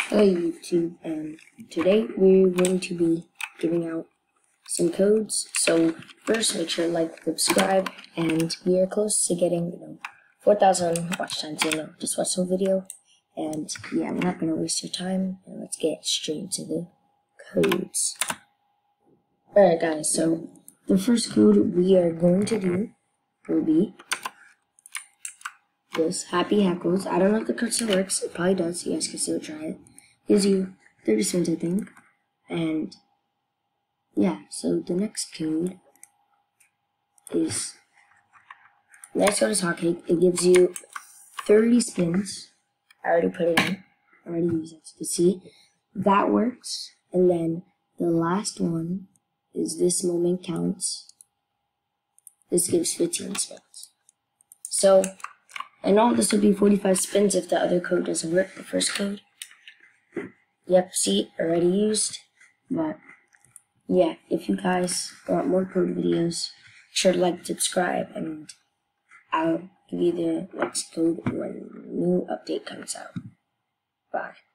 Hello YouTube, and today we're going to be giving out some codes. So first, make sure to like, subscribe, and we are close to getting 4,000 watch time. So just watch the video, and yeah, we're not gonna waste your time. And let's get straight into the codes. All right, guys. So the first code we are going to do will be this Happy Hackles. I don't know if the code still works. It probably does. You guys can still try it. Gives you 30 cents, I think. And yeah, so the next code is Hotcake. It gives you 30 spins. I already put it in. I already used it. You see, that works. And then the last one is This Moment Counts. This gives 15 spins. So, and all this would be 45 spins if the other code doesn't work, the first code. Yep, see, already used. But yeah, if you guys want more code videos, make sure to like, subscribe, and I'll give you the next code when a new update comes out. Bye.